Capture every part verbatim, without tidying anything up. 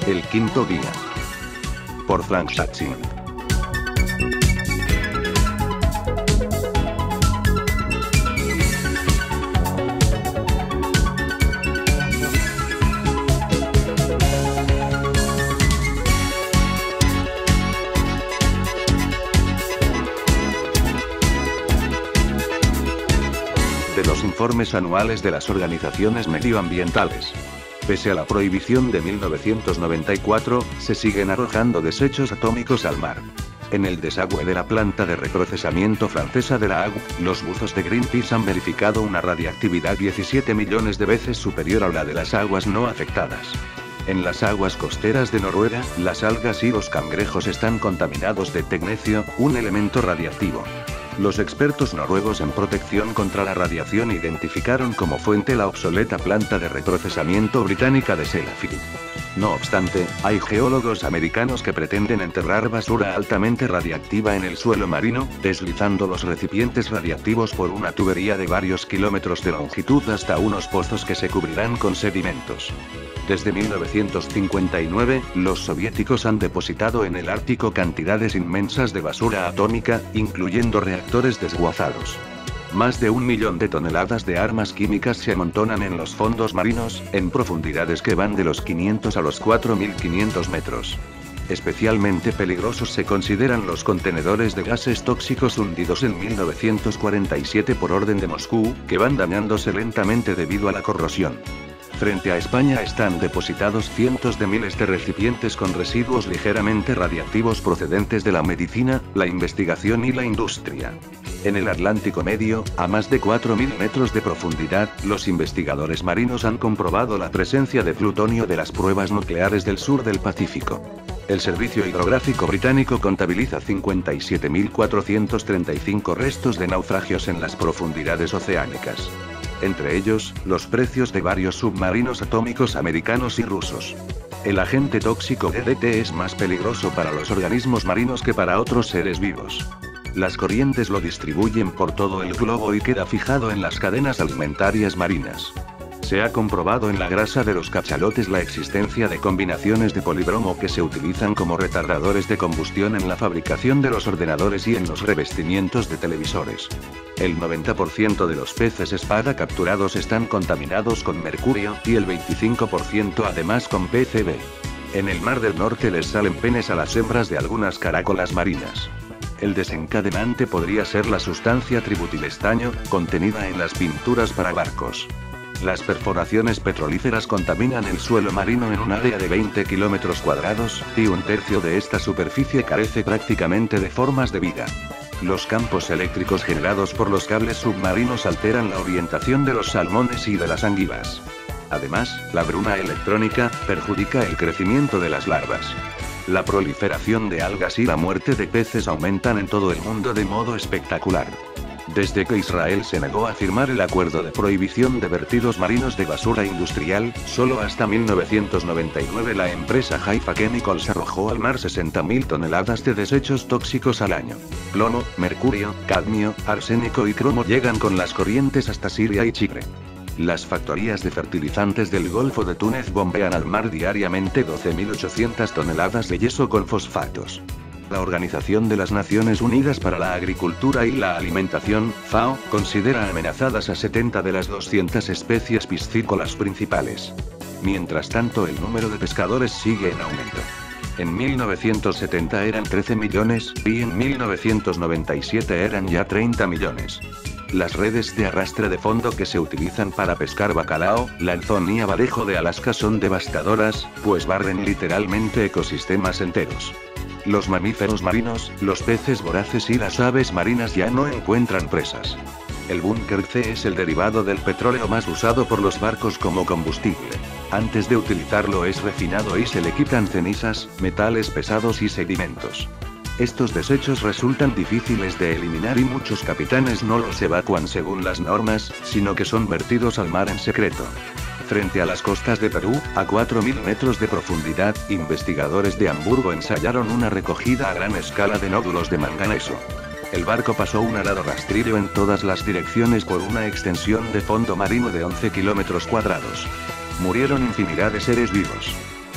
El quinto día. Por Frank Shatsin. De los informes anuales de las organizaciones medioambientales. Pese a la prohibición de mil novecientos noventa y cuatro, se siguen arrojando desechos atómicos al mar. En el desagüe de la planta de reprocesamiento francesa de La Hague, los buzos de Greenpeace han verificado una radiactividad diecisiete millones de veces superior a la de las aguas no afectadas. En las aguas costeras de Noruega, las algas y los cangrejos están contaminados de tecnecio, un elemento radiactivo. Los expertos noruegos en protección contra la radiación identificaron como fuente la obsoleta planta de reprocesamiento británica de Sellafield. No obstante, hay geólogos americanos que pretenden enterrar basura altamente radiactiva en el suelo marino, deslizando los recipientes radiactivos por una tubería de varios kilómetros de longitud hasta unos pozos que se cubrirán con sedimentos. Desde mil novecientos cincuenta y nueve, los soviéticos han depositado en el Ártico cantidades inmensas de basura atómica, incluyendo reactores desguazados. Más de un millón de toneladas de armas químicas se amontonan en los fondos marinos, en profundidades que van de los quinientos a los cuatro mil quinientos metros. Especialmente peligrosos se consideran los contenedores de gases tóxicos hundidos en mil novecientos cuarenta y siete por orden de Moscú, que van dañándose lentamente debido a la corrosión. Frente a España están depositados cientos de miles de recipientes con residuos ligeramente radiactivos procedentes de la medicina, la investigación y la industria. En el Atlántico Medio, a más de cuatro mil metros de profundidad, los investigadores marinos han comprobado la presencia de plutonio de las pruebas nucleares del sur del Pacífico. El Servicio Hidrográfico Británico contabiliza cincuenta y siete mil cuatrocientos treinta y cinco restos de naufragios en las profundidades oceánicas. Entre ellos, los precios de varios submarinos atómicos americanos y rusos. El agente tóxico D D T es más peligroso para los organismos marinos que para otros seres vivos. Las corrientes lo distribuyen por todo el globo y queda fijado en las cadenas alimentarias marinas. Se ha comprobado en la grasa de los cachalotes la existencia de combinaciones de polibromo que se utilizan como retardadores de combustión en la fabricación de los ordenadores y en los revestimientos de televisores. El noventa por ciento de los peces espada capturados están contaminados con mercurio, y el veinticinco por ciento además con P C B. En el Mar del Norte les salen penes a las hembras de algunas caracolas marinas. El desencadenante podría ser la sustancia tributilestaño, contenida en las pinturas para barcos. Las perforaciones petrolíferas contaminan el suelo marino en un área de veinte kilómetros cuadrados, y un tercio de esta superficie carece prácticamente de formas de vida. Los campos eléctricos generados por los cables submarinos alteran la orientación de los salmones y de las anguilas. Además, la bruma electrónica perjudica el crecimiento de las larvas. La proliferación de algas y la muerte de peces aumentan en todo el mundo de modo espectacular. Desde que Israel se negó a firmar el acuerdo de prohibición de vertidos marinos de basura industrial, solo hasta mil novecientos noventa y nueve la empresa Haifa Chemicals arrojó al mar sesenta mil toneladas de desechos tóxicos al año. Plomo, mercurio, cadmio, arsénico y cromo llegan con las corrientes hasta Siria y Chipre. Las factorías de fertilizantes del Golfo de Túnez bombean al mar diariamente doce mil ochocientas toneladas de yeso con fosfatos. La Organización de las Naciones Unidas para la Agricultura y la Alimentación, FAO, considera amenazadas a setenta de las doscientas especies piscícolas principales. Mientras tanto, el número de pescadores sigue en aumento. En mil novecientos setenta eran trece millones, y en mil novecientos noventa y siete eran ya treinta millones. Las redes de arrastre de fondo que se utilizan para pescar bacalao, lanzón y abadejo de Alaska son devastadoras, pues barren literalmente ecosistemas enteros. Los mamíferos marinos, los peces voraces y las aves marinas ya no encuentran presas. El búnker C es el derivado del petróleo más usado por los barcos como combustible. Antes de utilizarlo es refinado y se le quitan cenizas, metales pesados y sedimentos. Estos desechos resultan difíciles de eliminar y muchos capitanes no los evacúan según las normas, sino que son vertidos al mar en secreto. Frente a las costas de Perú, a cuatro mil metros de profundidad, investigadores de Hamburgo ensayaron una recogida a gran escala de nódulos de manganeso. El barco pasó un arado rastrillo en todas las direcciones por una extensión de fondo marino de once kilómetros cuadrados. Murieron infinidad de seres vivos.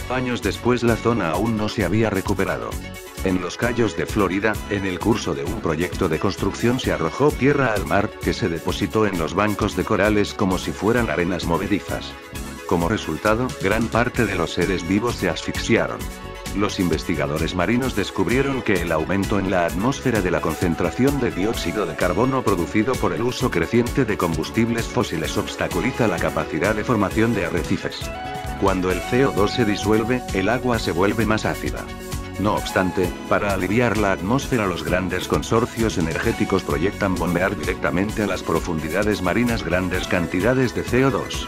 Años después la zona aún no se había recuperado. En los Cayos de Florida, en el curso de un proyecto de construcción se arrojó tierra al mar, que se depositó en los bancos de corales como si fueran arenas movedizas. Como resultado, gran parte de los seres vivos se asfixiaron. Los investigadores marinos descubrieron que el aumento en la atmósfera de la concentración de dióxido de carbono producido por el uso creciente de combustibles fósiles obstaculiza la capacidad de formación de arrecifes. Cuando el C O dos se disuelve, el agua se vuelve más ácida. No obstante, para aliviar la atmósfera, los grandes consorcios energéticos proyectan bombear directamente a las profundidades marinas grandes cantidades de C O dos.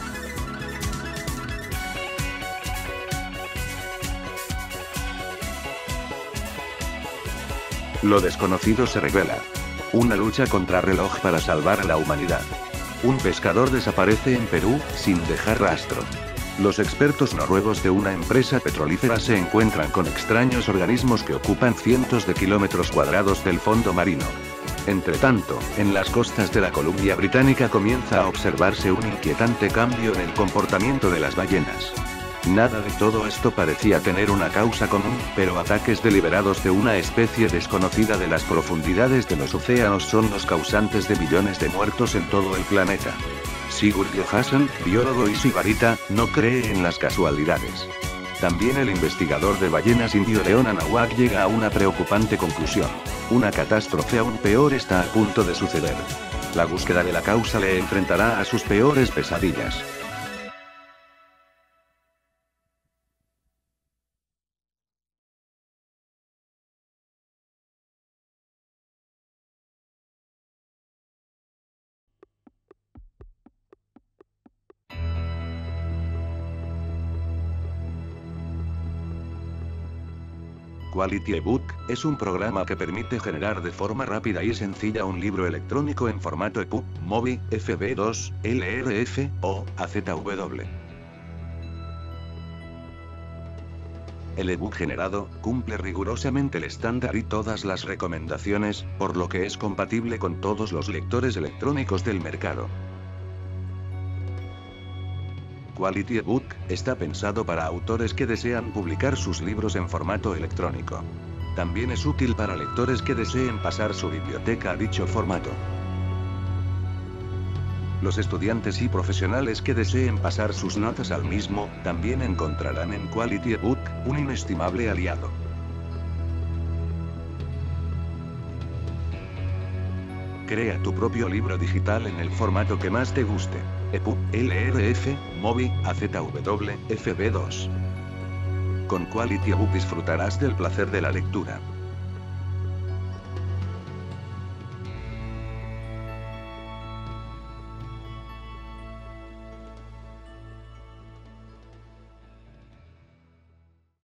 Lo desconocido se revela. Una lucha contrarreloj para salvar a la humanidad. Un pescador desaparece en Perú, sin dejar rastro. Los expertos noruegos de una empresa petrolífera se encuentran con extraños organismos que ocupan cientos de kilómetros cuadrados del fondo marino. Entretanto, en las costas de la Columbia Británica comienza a observarse un inquietante cambio en el comportamiento de las ballenas. Nada de todo esto parecía tener una causa común, pero ataques deliberados de una especie desconocida de las profundidades de los océanos son los causantes de millones de muertos en todo el planeta. Sigurd Johansson, biólogo y sibarita, no cree en las casualidades. También el investigador de ballenas indio Leon Anahuac llega a una preocupante conclusión. Una catástrofe aún peor está a punto de suceder. La búsqueda de la causa le enfrentará a sus peores pesadillas. Quality eBook es un programa que permite generar de forma rápida y sencilla un libro electrónico en formato EPUB, MOBI, F B dos, L R F, o A Z W. El ebook generado cumple rigurosamente el estándar y todas las recomendaciones, por lo que es compatible con todos los lectores electrónicos del mercado. Quality eBook está pensado para autores que desean publicar sus libros en formato electrónico. También es útil para lectores que deseen pasar su biblioteca a dicho formato. Los estudiantes y profesionales que deseen pasar sus notas al mismo, también encontrarán en Quality eBook un inestimable aliado. Crea tu propio libro digital en el formato que más te guste. EPUB, L R F, MOBI, A Z W, F B dos. Con Quality eBook disfrutarás del placer de la lectura.